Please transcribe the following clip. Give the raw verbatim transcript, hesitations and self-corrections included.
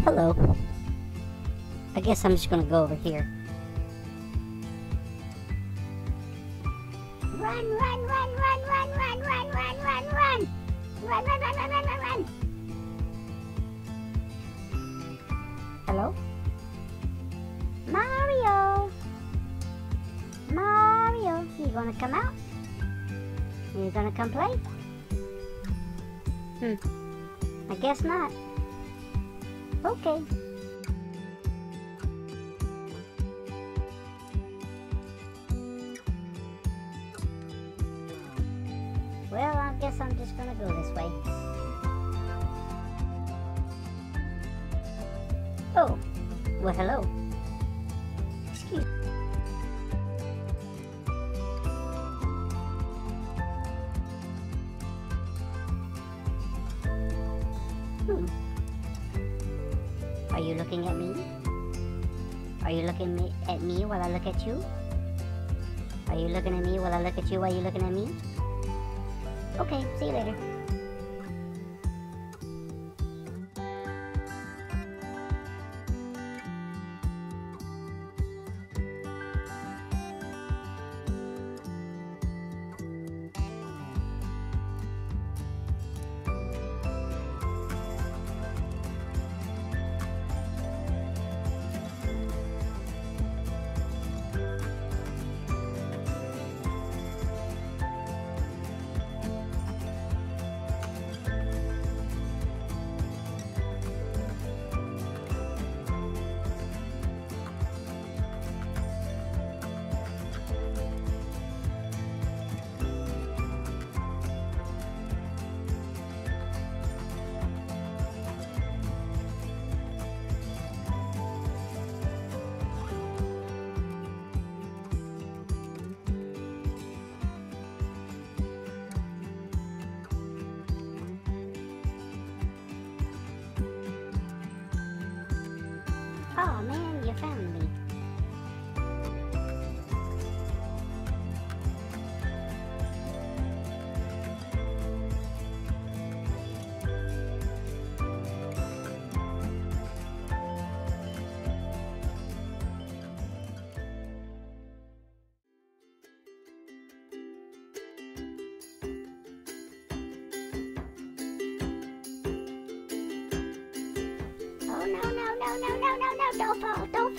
Hello. I guess I'm just gonna go over here. Run, run, run, run, run, run, run, run, run, run! Run, run, run, run, run, run, run! Hello? Mario! Mario, you gonna come out? You gonna come play? Hmm, I guess not. Okay. Well, I guess I'm just gonna go this way. Oh, well, hello. Excuse me. Hmm. Are you looking at me? Are you looking me- at me while I look at you? Are you looking at me while I look at you while you looking at me? Okay, see you later. Oh man, you found me. Oh no, no, no, no, no, no, no, don't fall, don't